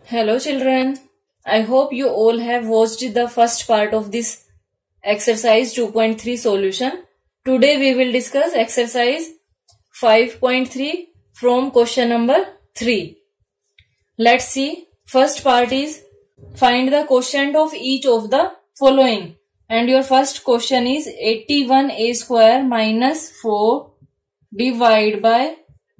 Hello children, I hope you all have watched the first part of this exercise 2.3 solution. Today we will discuss exercise 5.3 from question number 3. Let's see. First part is find the quotient of each of the following. And your first question is 81a square minus 4 divided by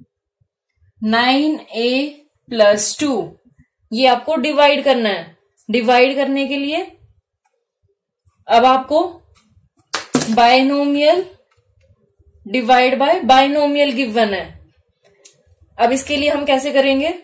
9a plus 2. ये आपको divide करना है. Divide करने के लिए अब आपको binomial divide by binomial given है. अब इसके लिए हम कैसे करेंगे?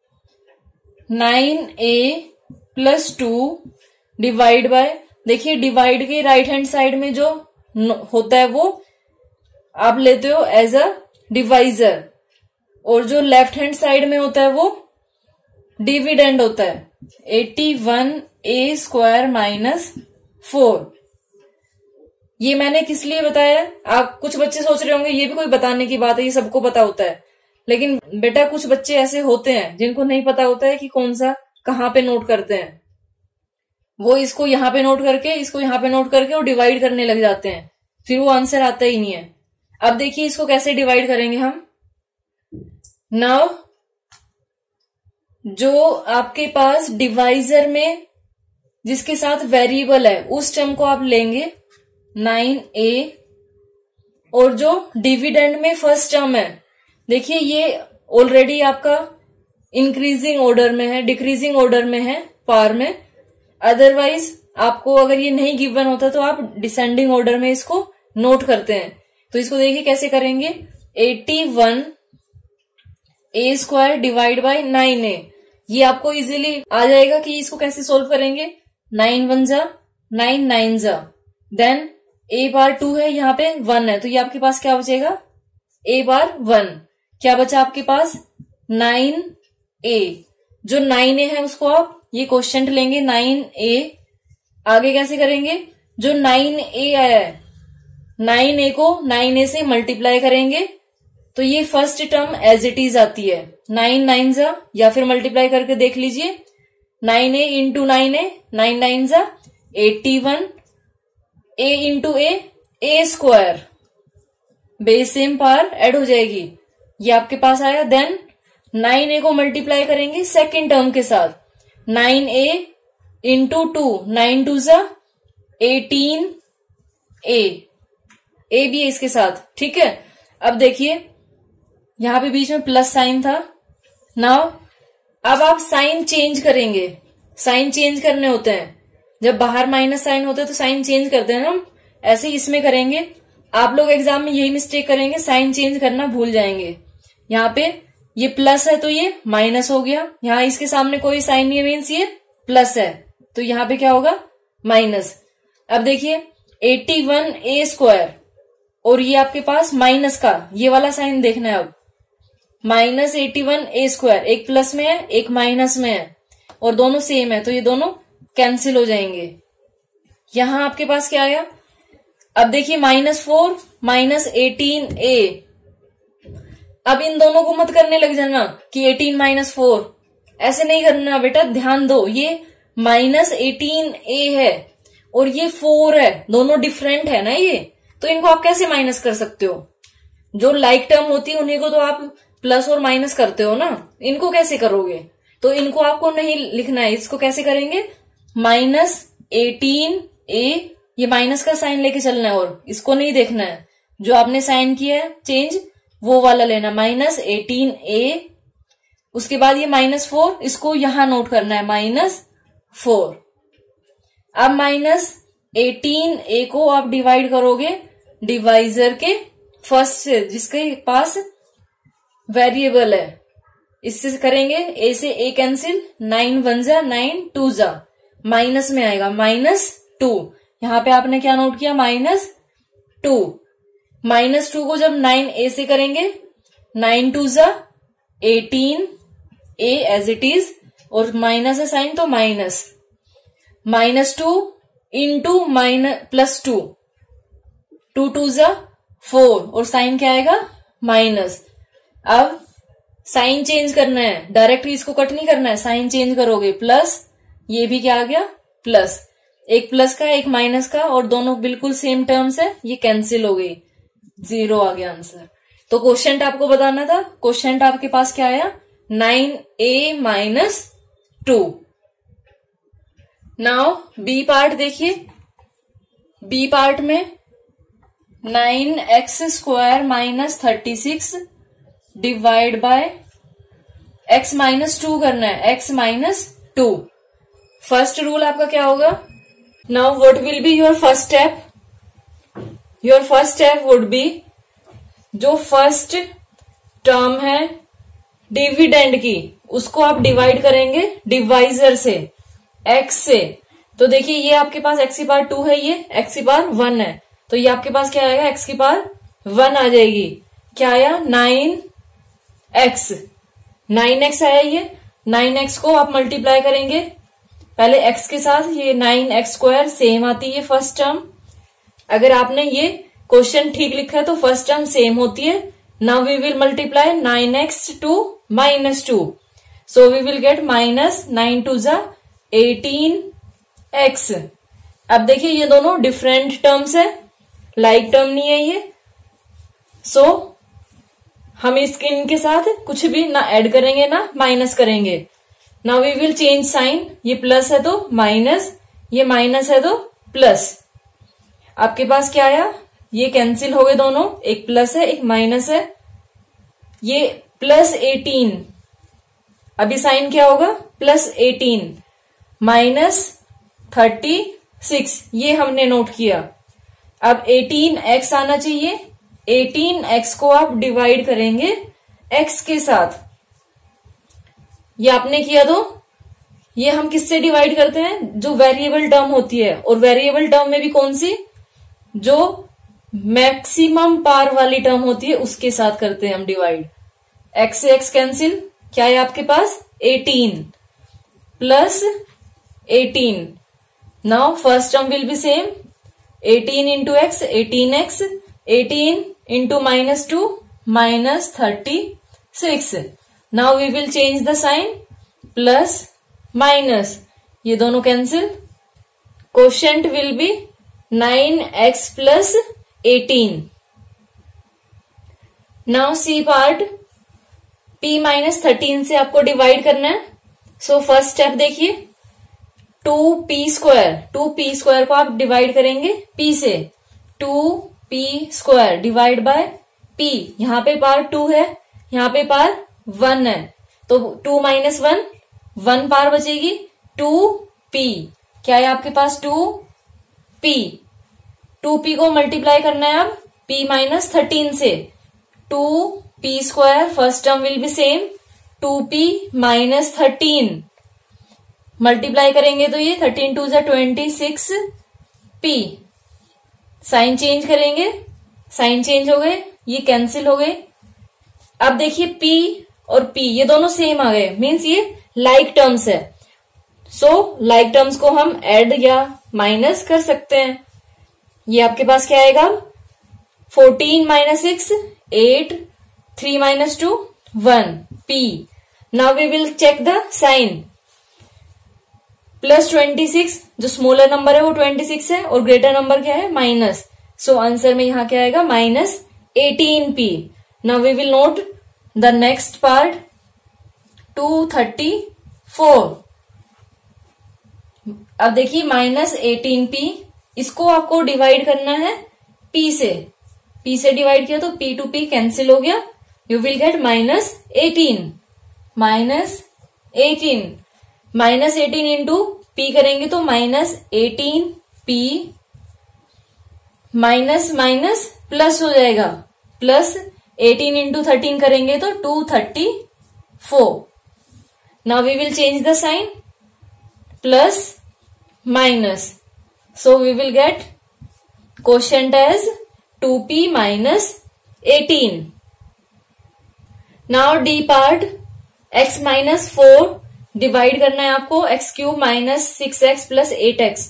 9a प्लस 2 डिवाइड बाय, देखिए डिवाइड के राइट हैंड साइड में जो होता है वो आप लेते हो एज अ डिवाइजर, और जो लेफ्ट हैंड साइड में होता है वो डिविडेंड होता है. 81a square minus 4. ये मैंने किस लिए बताया? आप कुछ बच्चे सोच रहे होंगे ये भी कोई बताने की बात है, ये सबको पता होता है. लेकिन बेटा कुछ बच्चे ऐसे होते हैं जिनको नहीं पता होता है कि कौन सा कहाँ पे नोट करते हैं. वो इसको यहाँ पे नोट करके, इसको यहाँ पे नोट करके वो डिवाइड करने लग जाते हैं, फिर वो आंसर आता ही नहीं है. अब देखिए इसको कैसे डिवाइड करेंगे हम. नाउ जो आपके पास डिवाइजर में जिसके साथ वेरिएबल है उस टर्म को आप लेंगे 9a, और जो डिविडेंड में फर्स्ट टर्म है, देखिए ये ऑलरेडी आपका इंक्रीजिंग ऑर्डर में है, डिक्रीजिंग ऑर्डर में है पार में. अदरवाइज आपको अगर ये नहीं गिवन होता तो आप डिसेंडिंग ऑर्डर में इसको नोट करते हैं. तो इसको देखिए कैसे करेंगे. 81a square divide by 9a. ये आपको इजीली आ जाएगा कि इसको कैसे सोल्व करेंगे. 9 1 जा 9 9 जा, देन a बार 2 है, यहाँ पे 1 है, तो ये आपके पास क्या बचेगा? a बार 1. क्या बचा आपके पास? 9a. जो 9a है उसको आप ये क्वेश्चन लेंगे 9a. आगे कैसे करेंगे? जो 9a आया है 9a को 9a से मल्टीप्लाई करेंगे तो ये first term as it is आती है. 9 9 जा, या फिर मल्टीप्लाई करके देख लीजिए. 9a इंटू 9a, 9 9 जा 81, a into a square, base same पार ऐड हो जाएगी, ये आपके पास आया. देन 9a को मल्टीप्लाई करेंगे सेकेंड टर्म के साथ. 9a इंटू 2, 9 2 जा 18a, a भी है इसके साथ. ठीक है. अब देखिए यहां पे बीच में प्लस साइन था. नाउ अब आप साइन चेंज करेंगे. साइन चेंज करने होते हैं, जब बाहर माइनस साइन होते हैं तो साइन चेंज करते हैं हम. ऐसे ही इसमें करेंगे. आप लोग एग्जाम में यही मिस्टेक करेंगे, साइन चेंज करना भूल जाएंगे. यहाँ पे ये प्लस है तो ये माइनस हो गया. यहाँ इसके सामने कोई साइन नहीं है, मीन्स ये प्लस है, तो यहाँ पे क्या होगा? माइनस. अब देखिए 81a स्क्वायर, और ये आपके पास माइनस का ये वाला साइन देखना है. अब माइनस 81a स्क्वायर, एक प्लस में है एक माइनस में है, और दोनों सेम है तो ये दोनों कैंसिल हो जाएंगे. यहां आपके पास क्या आया? अब देखिए -4 माइनस 18a. अब इन दोनों को मत करने लग जाना कि 18 माइनस 4, ऐसे नहीं करना बेटा, ध्यान दो. ये माइनस 18a है और ये 4 है, दोनों डिफरेंट है ना ये, तो इनको आप कैसे माइनस कर सकते हो? जो लाइक टर्म होती है उन्हीं को तो आप प्लस और माइनस करते हो ना, इनको कैसे करोगे? तो इनको आपको नहीं लिखना है. इसको कैसे करेंगे? -18a, ये माइनस का साइन लेके चलना है, और इसको नहीं देखना है. जो आपने साइन किया है चेंज वो वाला लेना, -18a. उसके बाद ये -4, इसको यहां नोट करना है -4. अब -18a को आप डिवाइड करोगे डिवाइजर के फर्स्ट से, जिसके पास वेरिएबल है. इससे करेंगे a से a कैंसिल, 9 1 जा 9 2 जा, माइनस में आएगा -2. यहां पे आपने क्या नोट किया? -2. -2 को जब 9a से करेंगे 9 2 जा 18a एज इट इज, और माइनस है साइन तो माइनस. -2 इंटू +2, 2 2 जा 4, और साइन क्या आएगा? माइनस. अब साइन चेंज करना है, डायरेक्ट इसको कट नहीं करना है, साइन चेंज करोगे। प्लस ये भी क्या आ गया प्लस, एक प्लस का एक माइनस का, और दोनों बिल्कुल सेम टर्म्स है, ये कैंसिल हो गई, 0 आ गया आंसर। तो क्वोशिएंट आपको बताना था, क्वोशिएंट आपके पास क्या आया 9a - 2। नाउ बी पार्ट देखिए, बी पार्ट में 9x² - 36 डिवाइड बाय x - 2 करना है, x - 2। फर्स्ट रूल आपका क्या होगा, now what will be your first step, your first step would be, जो फर्स्ट टर्म है डिविडेंड की, उसको आप डिवाइड करेंगे डिवाइजर से, x से। तो देखिए ये आपके पास x⁻2 है, ये x⁻1 है, तो ये आपके पास क्या आएगा x⁻1 आ जाएगी। क्या आया 9x, 9x आया, ये 9x को आप मल्टीप्लाई करेंगे पहले x के साथ, ये 9x² सेम आती है फर्स्ट टर्म। अगर आपने ये क्वेश्चन ठीक लिखा है तो फर्स्ट टर्म सेम होती है। Now we will multiply 9x to -2, so we will get -9 2 = 18x। अब देखिए ये दोनों डिफरेंट टर्म्स है, लाइक टर्म नहीं है ये, सो हम इनके साथ कुछ भी ना ऐड करेंगे ना माइनस करेंगे। Now we will change sign, ये प्लस है तो माइनस, ये माइनस है तो प्लस। आपके पास क्या आया, ये कैंसिल हो गए दोनों, एक प्लस है एक माइनस है, ये +18। अभी साइन क्या होगा +18 -36, ये हमने नोट किया। अब 18x आना चाहिए, 18x को आप डिवाइड करेंगे x के साथ, ये आपने किया तो ये हम किससे डिवाइड करते हैं, जो वेरिएबल टर्म होती है, और वेरिएबल टर्म में भी कौन सी, जो मैक्सिमम पावर वाली टर्म होती है उसके साथ करते हैं हम डिवाइड। x से x कैंसिल, क्या है आपके पास 18 + 18। Now first term will be same, 18 × x 18x, 18 × -2 -36। Now we will change the sign, plus minus, ये दोनों cancel, quotient will be 9x + 18। Now C part, p - 13 से आपको डिवाइड करना है। सो फर्स्ट स्टेप देखिए, 2p² को आप डिवाइड करेंगे p से, 2p² डिवाइड बाय p। यहां पे पावर 2 है, यहां पे पावर 1 है, तो 2 - 1 1 पावर बचेगी, 2p। क्या है आपके पास 2p, 2p को मल्टीप्लाई करना है अब p - 13 से, 2p² first term will be same, 2p - 13 multiply करेंगे तो ये 13 2 = 26p। साइन चेंज करेंगे, साइन चेंज हो गए, ये कैंसिल हो गए। अब देखिए p और p ये दोनों सेम आ गए, मीन्स ये लाइक टर्म्स है। सो लाइक टर्म्स को हम ऐड या माइनस कर सकते हैं। ये आपके पास क्या आएगा, 14 - 6 8, 3 - 2 1 p। Now we will check the sign, +26, जो स्मॉलर नंबर है वो 26 है, और ग्रेटर नंबर क्या है माइनस। सो आंसर में यहां क्या आएगा -18p। Now we will note the next part, 234। अब देखिए -18p, इसको आपको डिवाइड करना है p से, p से डिवाइड किया तो p to p कैंसिल हो गया, you will get -18 -18 into p करेंगे तो -18p माइनस माइनस प्लस हो जाएगा, प्लस 18 इंटू 13 करेंगे तो 234। Now we will change the sign, plus minus, so we will get quotient as 2p - 18। नाउ डी पार्ट, x - 4 डिवाइड करना है आपको x³ - 6x + 8x,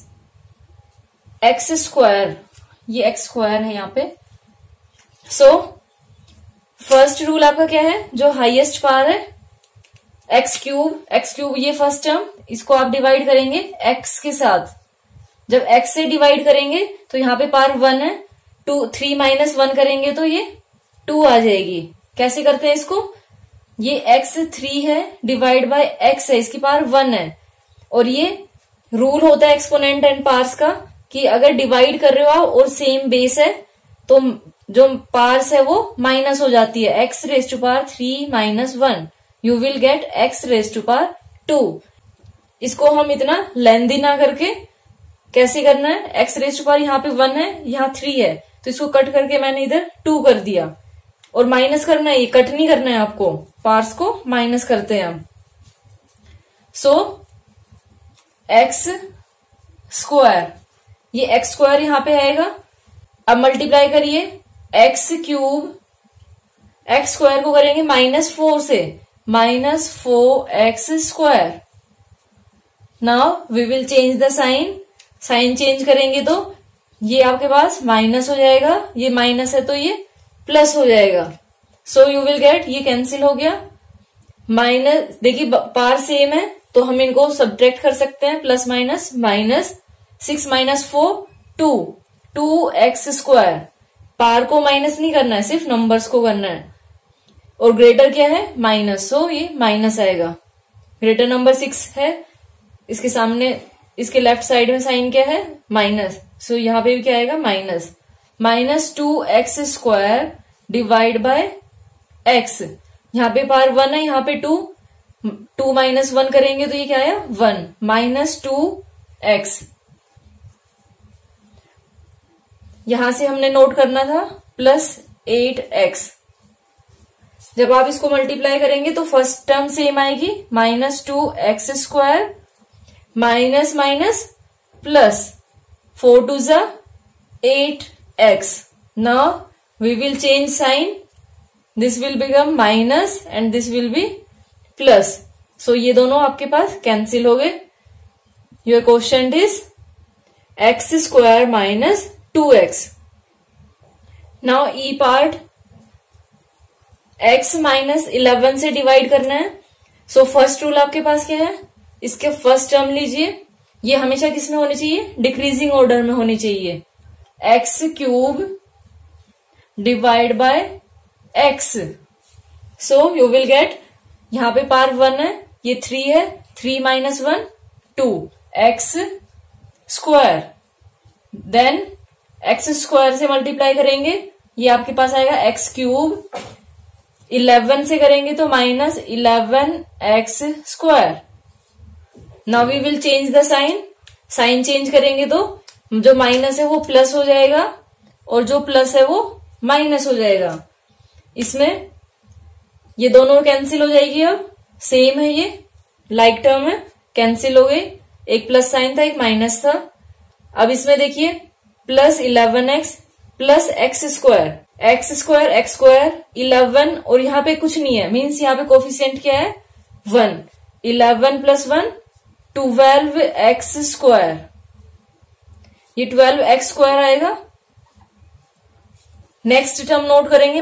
x², ये x² है यहाँ पे। सो फर्स्ट रूल आपका क्या है, जो हाईएस्ट पावर है एक्स क्यूब ये फर्स्ट टर्म, इसको आप डिवाइड करेंगे एक्स के साथ। जब एक्स से डिवाइड करेंगे तो यहाँ पे पावर 1 है, 3 माइनस 1 करेंगे तो ये 2 आ जाएगी। कैसे करते हैं इसको, ये एक्स 3 है डिवाइड बाय एक्स है, इसकी पावर 1 है। और ये रूल होता है एक्सपोनेंट एंड पार्स का कि अगर डिवाइड कर रहे हो आप और सेम बेस है तो जो पार्स है वो माइनस हो जाती है। X raise to power 3 minus 1 you will get x raise to power 2। इसको हम इतना लेंदी ना करके कैसे करना है, एक्स रेज टू पावर यहाँ पे 1 है, यहाँ 3 है, तो इसको कट करके मैंने इधर 2 कर दिया। और माइनस करना है, ये कट नहीं करना है आपको, पार्ट्स को माइनस करते हैं हम। सो एक्स स्क्वायर, ये एक्स स्क्वायर यहां पे आएगा। अब मल्टीप्लाई करिए एक्स क्यूब, एक्स स्क्वायर को करेंगे -4 से, -4x square. Now we will change the sign, sign change करेंगे तो ये आपके पास माइनस हो जाएगा, ये माइनस है तो ये प्लस हो जाएगा। सो यू विल गेट, ये कैंसिल हो गया, माइनस, देखिए पार सेम है तो हम इनको सब्ट्रैक्ट कर सकते हैं, प्लस माइनस, -6 - 4 2x स्क्वायर। पार को माइनस नहीं करना है, सिर्फ नंबर्स को करना है। और ग्रेटर क्या है, माइनस, सो ये माइनस आएगा। ग्रेटर नंबर 6 है, इसके सामने इसके लेफ्ट साइड में साइन क्या है, माइनस, सो यहाँ पे भी क्या आएगा, -2x square divide by x। यहाँ पे पावर 1 है, यहाँ पे 2 माइनस 1 करेंगे तो ये क्या आया, 1 -2x। यहां से हमने नोट करना था +8x। जब आप इसको मल्टीप्लाई करेंगे तो फर्स्ट टर्म सेम आएगी, -2x square minus minus plus 4 2 जा 8x। Now we will change sign, this will become minus and this will be plus. सो ये दोनों आपके पास कैंसिल हो गए। Your question is x square -2x। Now E part, x -11 से divide करना है। सो फर्स्ट रूल आपके पास क्या है, इसके फर्स्ट टर्म लीजिए, ये हमेशा किस में होनी चाहिए, डिक्रीजिंग ऑर्डर में होनी चाहिए। X cube divide by x। So you will get, यहां पे पावर 1 है, ये 3 है, 3 - 1 2x square. Then x square से मल्टीप्लाई करेंगे, ये आपके पास आएगा x क्यूब, 11 से करेंगे तो -11x square. Now we will change the sign, sign change करेंगे तो जो माइनस है वो प्लस हो जाएगा और जो प्लस है वो माइनस हो जाएगा। इसमें ये दोनों कैंसिल हो जाएगी, अब सेम है, ये लाइक टर्म है, कैंसिल हो गई। एक प्लस साइन था, एक माइनस था। अब इसमें देखिए +11x plus x square, x square 11 और यहाँ पे कुछ नहीं है, मीन्स यहाँ पे कोफिशिएंट क्या है, 1। 11 + 1 12x स्क्वायर, ये 12x स्क्वायर आएगा। नेक्स्ट टर्म नोट करेंगे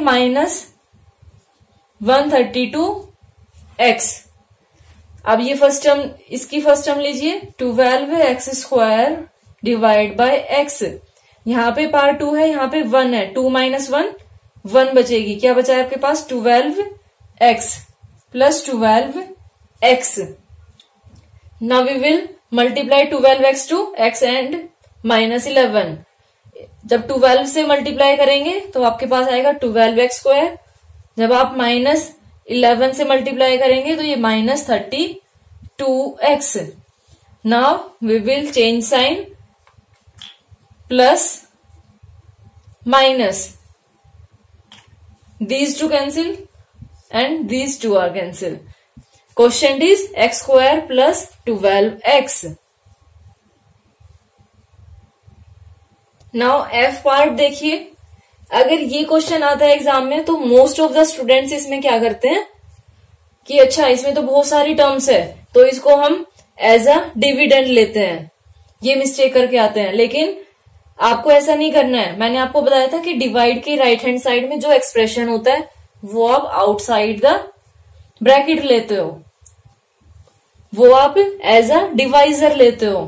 -132x। अब ये फर्स्ट टर्म, इसकी फर्स्ट टर्म लीजिए, 12x square divide by x। यहाँ पे पावर 2 है, यहाँ पे 1 है, 2 - 1 1 बचेगी, क्या बचा है आपके पास, 12x plus 12x। Now we will multiply 12x to x and -11। जब 12 से मल्टीप्लाई करेंगे तो आपके पास आएगा 12x स्क्वायर। जब आप -11 से मल्टीप्लाई करेंगे तो ये -32x। Now we will change sign, plus minus, these two cancel and these two are cancel. Question is x square plus 12x. Now F part देखिए, अगर ये क्वेश्चन आता है एग्जाम में तो मोस्ट ऑफ द स्टूडेंट्स इसमें क्या करते हैं कि अच्छा इसमें तो बहुत सारी टर्म्स है तो इसको हम एज अ डिविडेंड लेते हैं, ये मिस्टेक करके आते हैं। लेकिन आपको ऐसा नहीं करना है। मैंने आपको बताया था कि डिवाइड के राइट हैंड साइड में जो एक्सप्रेशन होता है वो आप आउटसाइड द ब्रैकेट लेते हो, वो आप एज अ डिवाइजर लेते हो।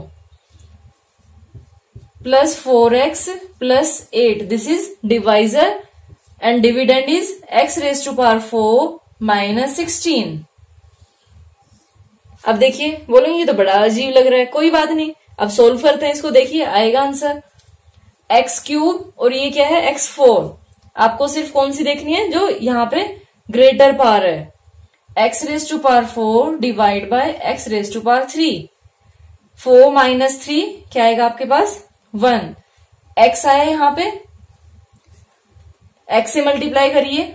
Plus 4x plus 8, this is divisor and dividend is x raise to power 4 minus 16। अब देखिए, बोलेंगे ये तो बड़ा अजीब लग रहा है, कोई बात नहीं, अब सोल्व करते हैं इसको। देखिए आएगा आंसर एक्स क्यूब और ये क्या है x4। आपको सिर्फ कौन सी देखनी है, जो यहाँ पे ग्रेटर पावर है, x raise to power 4 divide by x raise to power 3। 4 minus 3 क्या आएगा आपके पास 1। x आया यहाँ पे, x से मल्टीप्लाई करिए,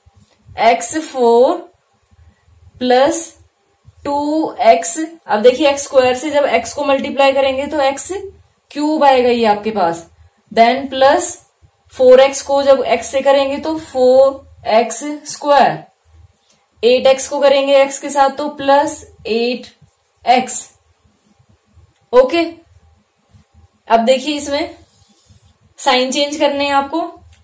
x4 प्लस 2x। अब देखिए x स्क्वायर से जब x को मल्टीप्लाई करेंगे तो x क्यूब आएगा ये आपके पास, देन प्लस 4x को जब x से करेंगे तो 4x स्क्वायर, 8x को करेंगे x के साथ तो प्लस 8x। ओके, अब देखिए इसमें साइन चेंज करने हैं आपको,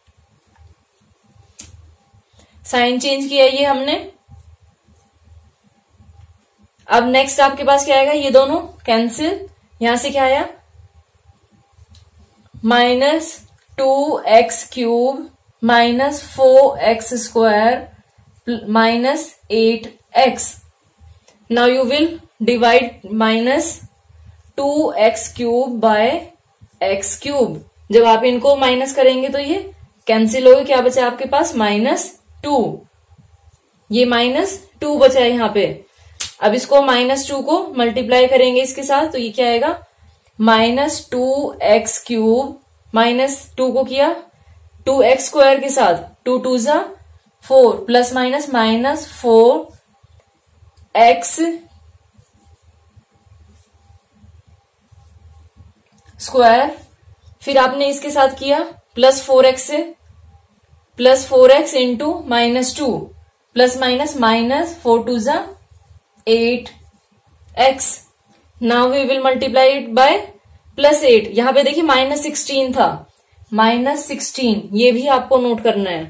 साइन चेंज किया ये हमने। अब नेक्स्ट आपके पास क्या आएगा, ये दोनों कैंसिल, यहां से क्या आया minus 2x cube minus 4x square minus 8x। Now you will divide minus 2x cube by x cube. जब आप इनको माइनस करेंगे तो ये कैंसिल होगा, क्या बचा आपके पास -2, ये -2 बचा है यहाँ पे। अब इसको -2 को मल्टीप्लाई करेंगे इसके साथ तो ये क्या आएगा -2x क्यूब, -2 को किया 2x स्क्वायर के साथ, 2 2 जा 4 प्लस माइनस -4x स्क्वायर। फिर आपने इसके साथ किया प्लस 4x से, plus 4x into -2 plus minus -4 2 जा 8x। Now we will multiply it by plus 8। यहां पे देखिए -16 था, -16 ये भी आपको नोट करना है,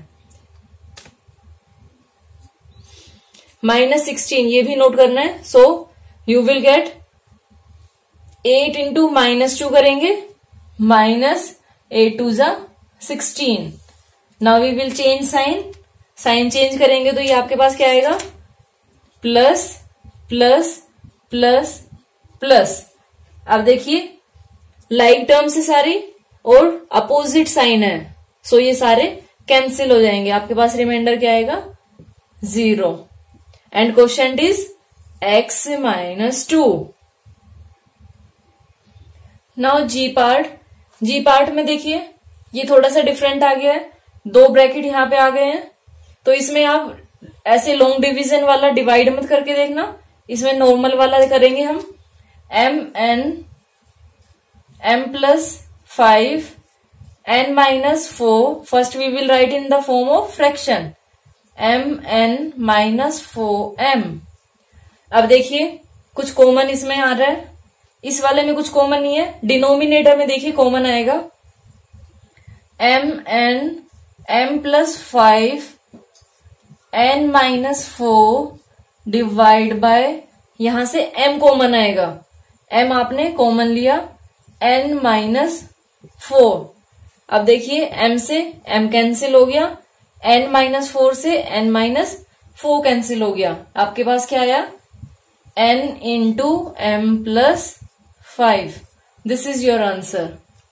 -16 ये भी नोट करना है। So you will get 8 into -2 करेंगे, -8 2 जा 16। Now we will change sign, sign change करेंगे तो ये आपके पास क्या आएगा प्लस प्लस प्लस प्लस। अब देखिए लाइक टर्म्स है सारी और अपोजिट साइन है, सो ये सारे कैंसिल हो जाएंगे, आपके पास रिमाइंडर क्या आएगा 0 and question is x -2। Now G part, G part में देखिए ये थोड़ा सा डिफरेंट आ गया है, 2 ब्रैकेट यहाँ पे आ गए हैं, तो इसमें आप ऐसे लॉन्ग डिवीजन वाला डिवाइड मत करके देखना, इसमें नॉर्मल वाला करेंगे हम। m plus 5 n minus 4, first we will write in the form of fraction, mn minus 4m। अब देखिए कुछ कॉमन इसमें आ रहा है, इस वाले में कुछ कॉमन नहीं है, डिनोमिनेटर में देखिए कॉमन आएगा m plus 5 n minus 4 divide by, यहां से m कॉमन आएगा, m आपने कॉमन लिया n माइनस 4। अब देखिए m से m कैंसिल हो गया, n माइनस 4 से n माइनस 4 कैंसिल हो गया, आपके पास क्या आया n into m plus 5। This is your answer.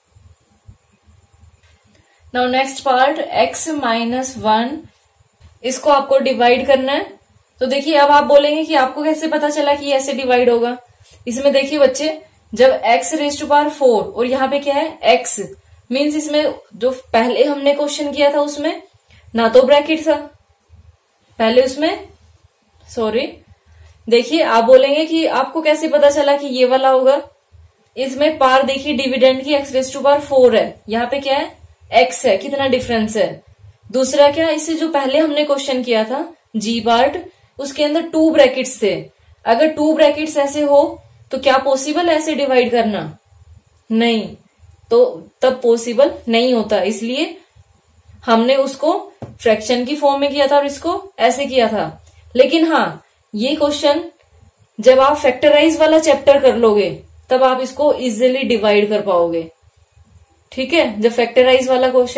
Now next part x minus 1, इसको आपको डिवाइड करना है। तो देखिए अब आप बोलेंगे कि आपको कैसे पता चला कि ऐसे डिवाइड होगा। इसमें देखिए बच्चे, जब x रेज टू पावर 4 और यहाँ पे क्या है x, मीन्स इसमें जो पहले हमने क्वेश्चन किया था उसमें ना तो ब्रैकेट था पहले उसमें, सॉरी। देखिए आप बोलेंगे कि आपको कैसे पता चला कि ये वाला होगा, इसमें पार देखिए डिविडेंड की x रेज टू पावर 4 है, यहाँ पे क्या है x है, कितना डिफरेंस है। दूसरा क्या, इससे जो पहले हमने क्वेश्चन किया था जी पार्ट, उसके अंदर 2 ब्रैकेट्स थे। अगर 2 ब्रैकेट्स ऐसे हो तो क्या पॉसिबल है ऐसे डिवाइड करना? नहीं, तो तब पॉसिबल नहीं होता। इसलिए हमने उसको फ्रैक्शन की फॉर्म में किया था और इसको ऐसे किया था। लेकिन हाँ, ये क्वेश्चन जब आप फैक्टराइज वाला चैप्टर कर लोगे तब आप इसको इजीली डिवाइड कर पाओगे। ठीक है, जब फैक्टराइज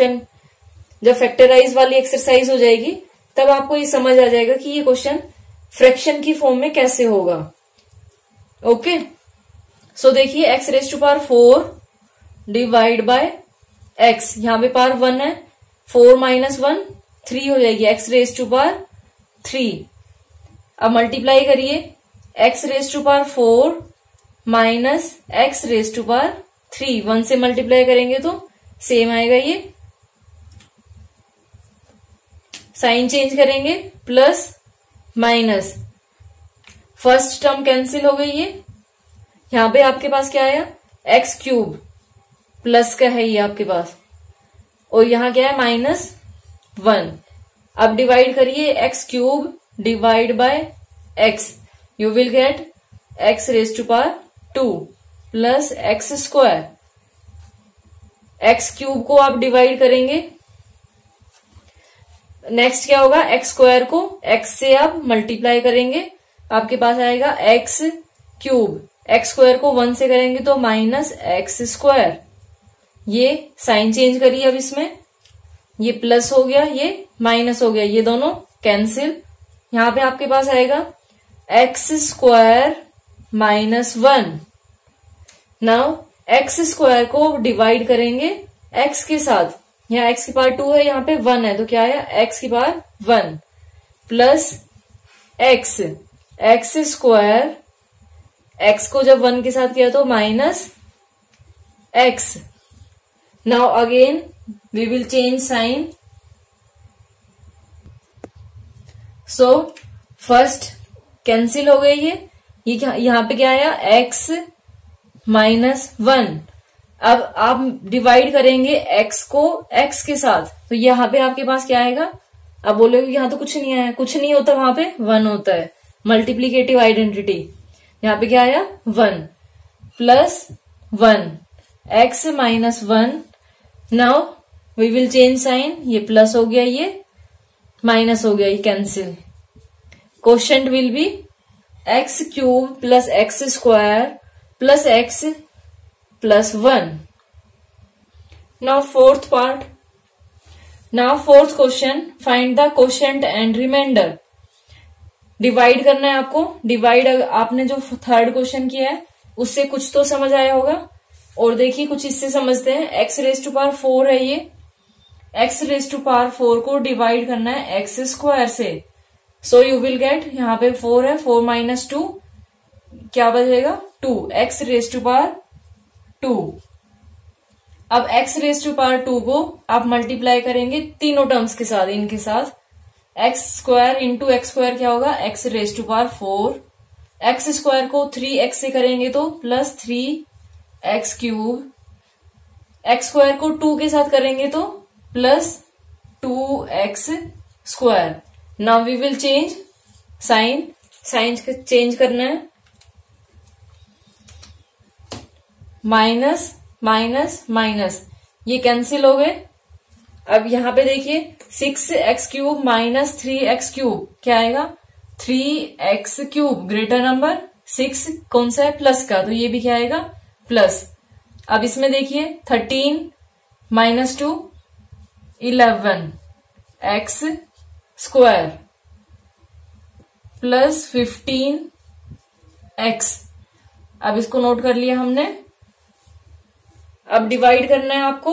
वाली एक्सरसाइज हो जाएगी तब आपको ये समझ आ जाएगा कि ये क्वेश्चन फ्रैक्शन की फॉर्म में कैसे होगा। ओके, सो देखिए x⁴ डिवाइड बाय x, यहां पे पावर 1 है, 4 - 1 3 हो जाएगी x⁴। अब मल्टीप्लाई करिए x⁴ माइनस x⁴, 1 से मल्टीप्लाई करेंगे तो सेम आएगा, ये साइन चेंज करेंगे plus minus, first term cancel हो गई, ये यहां पे आपके पास क्या आया x³ प्लस का है ये आपके पास, और यहां क्या है -1। अब डिवाइड करिए x³ divide by x, you will get x⁴ plus x²। x³ को आप डिवाइड करेंगे, नेक्स्ट क्या होगा, x² को x से आप मल्टीप्लाई करेंगे, आपके पास आएगा x³। x² को 1 से करेंगे तो -x²। ये साइन चेंज करिए, अब इसमें ये प्लस हो गया, ये माइनस हो गया, ये दोनों कैंसिल। यहां पे आपके पास आएगा x² - 1। नाउ x² को डिवाइड करेंगे x के साथ, यहाँ x की पावर 2 है, यहाँ पे 1 है, तो क्या आया x की पावर 1 प्लस x², x को जब 1 के साथ किया तो -x। Now again we will change sign, so first cancel हो गई ये यहाँ पे क्या आया x -1। अब आप डिवाइड करेंगे x को x के साथ, तो यहाँ पे आपके पास क्या आएगा, अब बोलोगे यहाँ तो कुछ नहीं आया, कुछ नहीं होता, वहां पे 1 होता है, मल्टीप्लीकेटिव आइडेंटिटी। यहाँ पे क्या आया 1 plus 1 x -1। Now we will change sign, ये प्लस हो गया, ये माइनस हो गया, ये cancel. Quotient will be x³ plus x² plus x plus 1। Now fourth part, now fourth question, find the quotient and reminder. Divide करना है आपको, डिवाइड आपने जो थर्ड क्वेश्चन किया है उससे कुछ तो समझ आया होगा, और देखिए कुछ इससे समझते हैं। x⁴ है ये, x⁴ को डिवाइड करना है x² से, सो यू विल गेट, यहाँ पे 4 है, 4 - 2 क्या बचेगा 2, x⁴ अब x⁴ को आप मल्टीप्लाई करेंगे तीनों टर्म्स के साथ, इनके साथ x² इंटू x² क्या होगा x⁴, x² को 3x से करेंगे तो प्लस 3x³, x² को 2 के साथ करेंगे तो plus 2x²। Now we will change sign, change करना है, माइनस माइनस माइनस, ये कैंसिल हो गए। अब यहां पे देखिए 6x³ माइनस 3x³ क्या आएगा 3x³ ग्रेटर नंबर 6 कौन सा है प्लस का, तो ये भी क्या आएगा प्लस। अब इसमें देखिए 13 - 2 11x² प्लस 15x। अब इसको नोट कर लिया हमने। अब डिवाइड करना है आपको,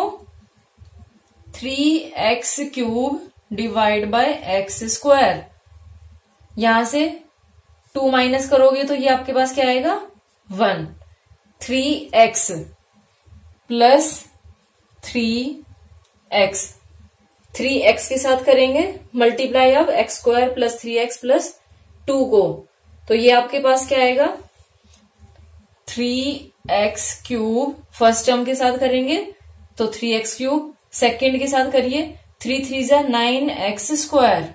3x³ डिवाइड बाय x²। यहां से 2 माइनस करोगे तो ये आपके पास क्या आएगा 1, 3x प्लस 3x, 3x के साथ करेंगे मल्टीप्लाई अब x² प्लस 3x प्लस 2 को, तो ये आपके पास क्या आएगा 3x³ फर्स्ट टर्म के साथ करेंगे तो 3x³, सेकेंड के साथ करिए 3 3 जा 9x²,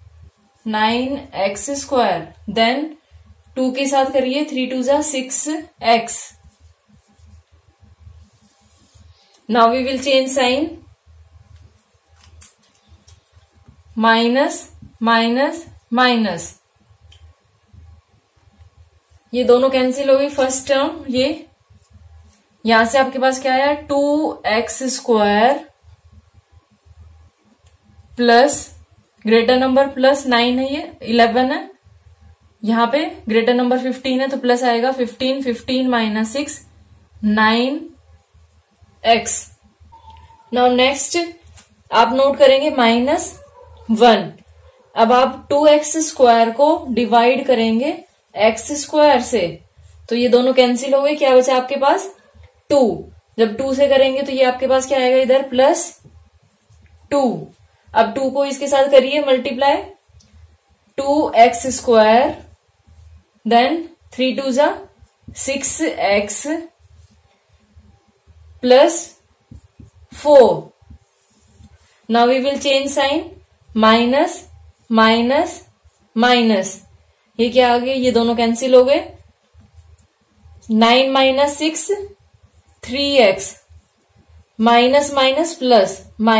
9x², देन 2 के साथ करिए 3 2 जा 6x। Now we will change sign, minus minus minus, ये दोनों कैंसिल हो गई। फर्स्ट टर्म ये, यहां से आपके पास क्या आया 2x² plus greater number plus 9 है, ये 11 है, यहां पे ग्रेटर नंबर 15 है तो प्लस आएगा 15, 15 माइनस 6 9x। नाउ नेक्स्ट आप नोट करेंगे -1। अब आप 2x² को डिवाइड करेंगे x² से, तो ये दोनों कैंसिल हो गए। क्या बचा आपके पास 2। जब 2 से करेंगे तो ये आपके पास क्या आएगा इधर +2। अब 2 को इसके साथ करिए मल्टीप्लाई, 2x² देन 3 2 जा 6x plus 4। Now we will change sign, minus minus minus, ये क्या आ गया, ये दोनों कैंसिल हो गए। 9 minus 6 3x, minus minus plus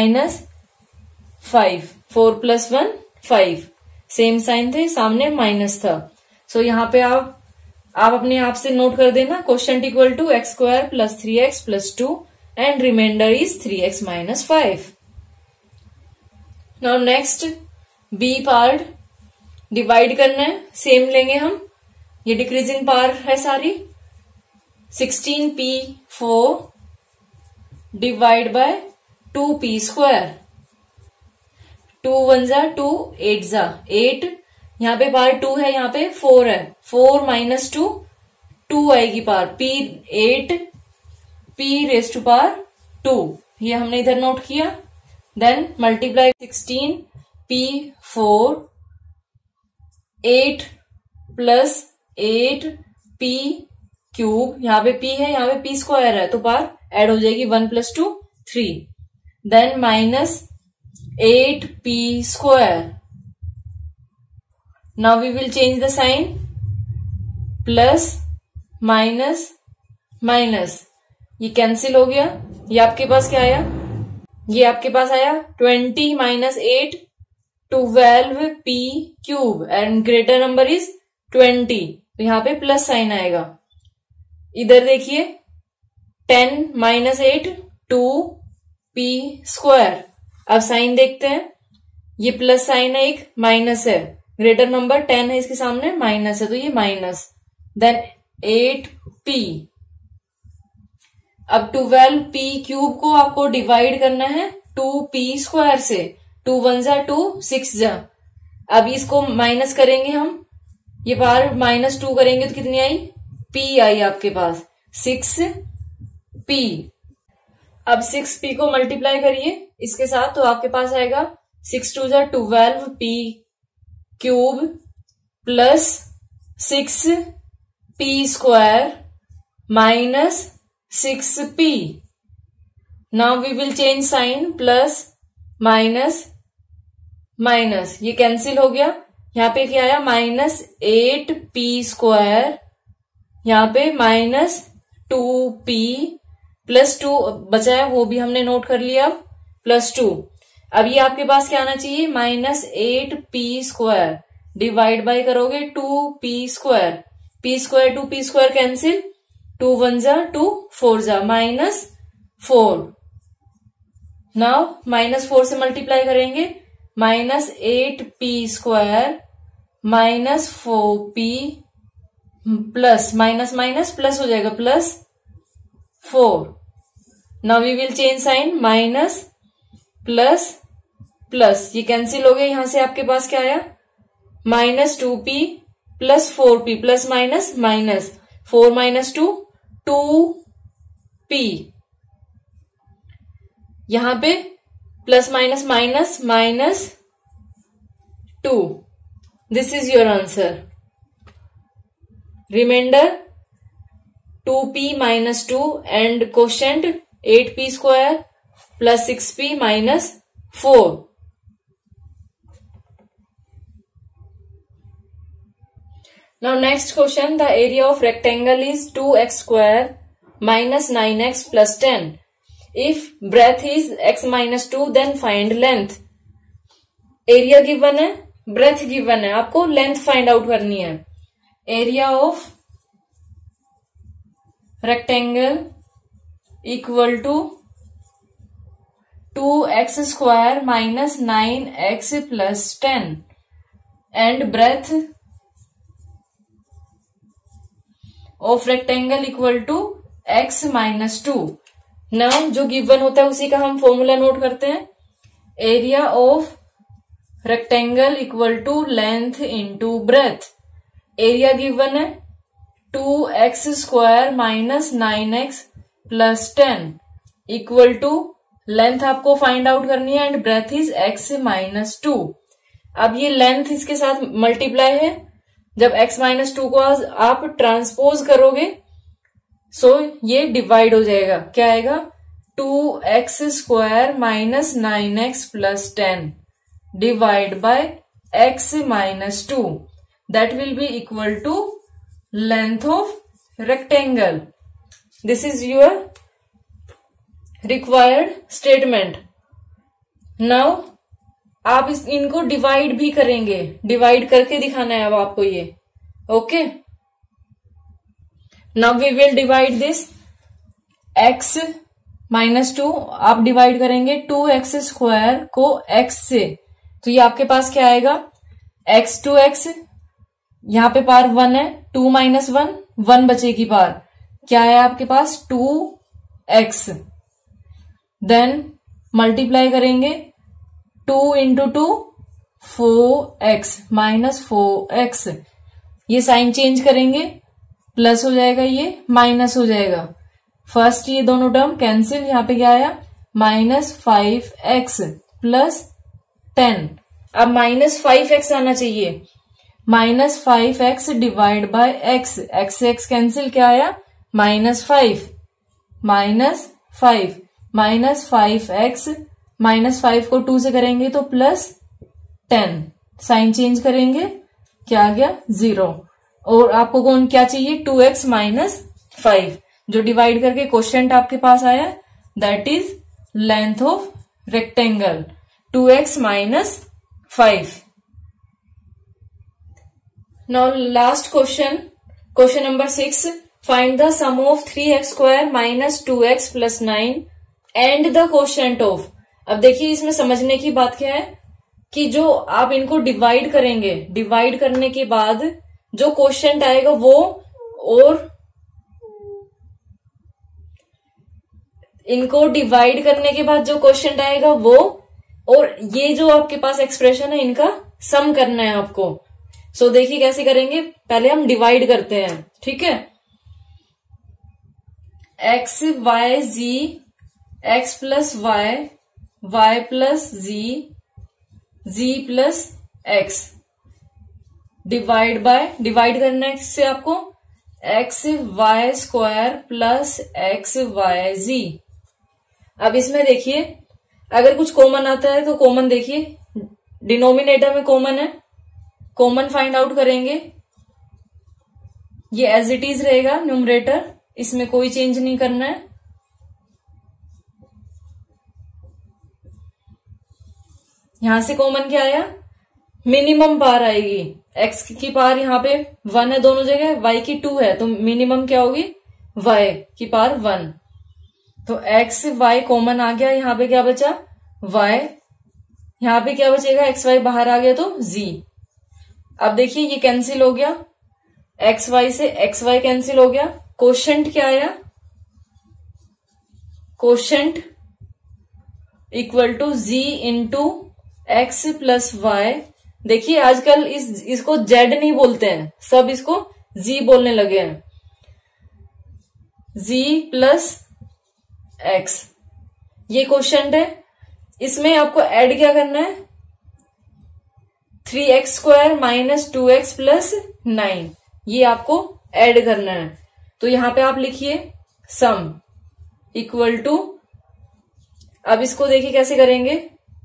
-5, 4 + 1 5, same sign थे, सामने माइनस था। सो यहां पे आप अपने आप से नोट कर देना, quotient equal to x² + 3x + 2 and reminder is 3x - 5। Now next B part divide करना है, सेम लेंगे हम, ये डिक्रीजिंग पार है सारी। 16p4 डिवाइड बाय 2p², 2 1 जा 2 8 जा 8, यहाँ पे पार 2 है, यहाँ पे 4 है, 4 - 2 2 आएगी पार, p8 p⁻² 2, ये हमने इधर नोट किया। देन मल्टीप्लाई 16p4 8 + 8p³, यहाँ पे p है, यहाँ पे p² है, तो पार ऐड हो जाएगी 1 + 2 3। Then -8p²। Now we will change the sign, plus minus minus, ये कैंसिल हो गया। ये आपके पास क्या आया, ये आपके पास आया 20 - 8 12p³ and greater number is 20, तो यहाँ पे प्लस साइन आएगा। इधर देखिए 10 - 8 2p²। अब साइन देखते हैं, ये प्लस साइन है, एक माइनस है, ग्रेटर नंबर 10 है, इसके सामने माइनस है, तो ये माइनस। Then 8p। अब 12p³ को आपको डिवाइड करना है 2p² से, 2 1 जा 2 6 जा। अब इसको माइनस करेंगे हम, ये बार -2 करेंगे तो कितनी आई, p आई आपके पास 6p। अब 6p को मल्टीप्लाई करिए इसके साथ, तो आपके पास आएगा 6 2 जा 12p³ plus 6p² minus 6p। Now we will change sign, plus minus minus, ये कैंसिल हो गया। यहाँ पे क्या आया -8p², यहाँ पे -2p प्लस 2 बचा है, वो भी हमने नोट कर लिया, +2। अब ये आपके पास क्या आना चाहिए, -8p² डिवाइड बाय करोगे 2p², p² 2p² कैंसिल, 2 1 जा 2 4 जा -4। नाउ -4 से मल्टीप्लाई करेंगे, -8p² -4p plus minus minus plus हो जाएगा +4। Now we will change sign, minus plus plus, ये कैंसिल हो गया। यहां से आपके पास क्या आया, -2p plus 4p plus minus minus, 4 - 2 2p। यहां पे plus minus minus -2। This is your answer. Reminder 2p - 2 and quotient 8p² plus 6p -4। Now next question, the area of rectangle is 2x² minus 9x plus 10. If breadth is x minus 2, then find length. Area given है, breadth given है, आपको length find out करनी है। Area of rectangle equal to 2x square minus 9x plus 10 एंड breadth of rectangle equal to x minus 2। Now जो given होता है उसी का हम फॉर्मूला नोट करते हैं। Area of rectangle equal to length into breadth. Area given है 2x square minus 9x plus 10 equal to length आपको फाइंड आउट करनी है and breadth is x minus 2। अब ये लेंथ इसके साथ मल्टीप्लाई है, जब x माइनस 2 को आप ट्रांसपोज करोगे सो ये डिवाइड हो जाएगा। क्या आएगा? 2x square minus 9x plus 10 divide by x minus 2 that will be equal to length of rectangle. This is your required statement. Now आप इनको डिवाइड भी करेंगे, डिवाइड करके दिखाना है अब आपको ये। Okay, now we will divide this. x minus 2 आप डिवाइड करेंगे 2x स्क्वायर को x से, तो ये आपके पास क्या आएगा? x टू x, यहां पे पार 1 है, 2 माइनस 1 बचेगी पार, क्या है आपके पास? 2x। देन मल्टीप्लाई करेंगे 2 इंटू 2 4x माइनस 4x। ये साइन चेंज करेंगे, प्लस हो जाएगा, ये माइनस हो जाएगा। फर्स्ट ये दोनों टर्म कैंसिल, यहां पे क्या आया? Minus 5x plus 10। अब माइनस 5x आना चाहिए। Minus 5x divide by x, x से x कैंसिल, क्या आया? Minus 5 minus 5 minus 5x, minus 5 को 2 से करेंगे तो प्लस 10। साइन चेंज करेंगे, क्या आ गया? 0। और आपको कौन क्या चाहिए? 2x माइनस 5, जो डिवाइड करके क्वोशिएंट आपके पास आया, that is length of rectangle 2x minus 5। Now last question, question number 6। Find the sum of 3x square minus 2x plus 9 and the quotient of. अब देखिए इसमें समझने की बात क्या है कि जो आप इनको डिवाइड करेंगे, डिवाइड करने के बाद जो क्वोशिएंट आएगा वो, और इनको डिवाइड करने के बाद जो क्वोशिएंट आएगा वो, और ये जो आपके पास एक्सप्रेशन है इनका सम करना है आपको। सो देखिए कैसे करेंगे। पहले हम डिवाइड करते हैं, ठीक है। x y z, x plus y, y plus z, z plus x divide by, divide करने से आपको x y square plus x y z। अब इसमें देखिए अगर कुछ कॉमन आता है तो कॉमन देखिए, डिनोमिनेटर में कॉमन है, कॉमन फाइंड आउट करेंगे। ये एज इट इज रहेगा न्यूमरेटर, इसमें कोई चेंज नहीं करना है। यहां से कॉमन क्या आया? मिनिमम पार आएगी। x की पार यहाँ पे 1 है दोनों जगह, y की 2 है, तो मिनिमम क्या होगी? y की पार 1। तो x y कॉमन आ गया, यहाँ पे क्या बचा? y। यहाँ पे क्या बचेगा? x y बाहर आ गया तो z। अब देखिए ये कैंसिल हो गया, एक्स वाई से एक्स वाई कैंसिल हो गया। क्वोशिएंट क्या आया? Quotient equal to z into x plus y. देखिए आजकल इसको z नहीं बोलते हैं, सब इसको z बोलने लगे हैं। z प्लस x, ये क्वोशिएंट है। इसमें आपको ऐड क्या करना है? 3x square minus 2x plus 9, ये आपको ऐड करना है। तो यहां पे आप लिखिए सम इक्वल टू, अब इसको देखिए कैसे करेंगे?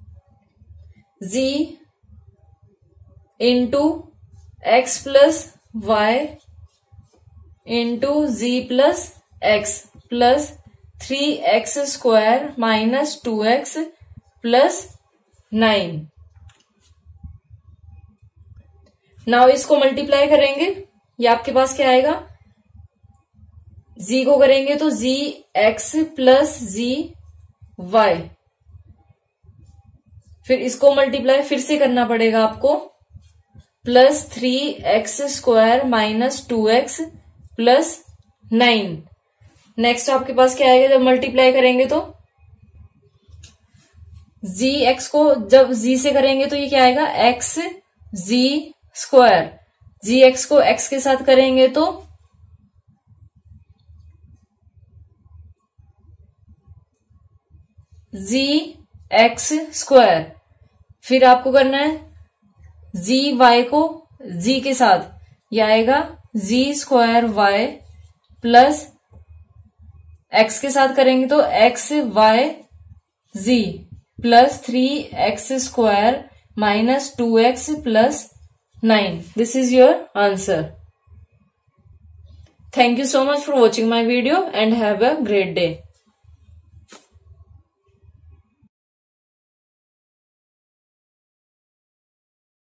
z into x plus y into z plus x plus 3x square minus 2x plus 9। Now इसको मल्टीप्लाई करेंगे, ये आपके पास क्या आएगा, z को करेंगे तो z x plus z y, फिर इसको मल्टीप्लाई फिर से करना पड़ेगा आपको, plus 3x² minus 2x plus 9। Next आपके पास क्या आएगा, जब मल्टीप्लाई करेंगे तो जी एक्स को जब जी से करेंगे तो ये क्या आएगा, x z square, z x को एक्स के साथ करेंगे तो जी एक्स स्क्वायर, फिर आपको करना है जी वाई को जी के साथ, यह आएगा z square y plus x के साथ करेंगे तो x y z plus 3x² minus 2x plus 9। This is your answer. Thank you so much for watching my video and have a great day.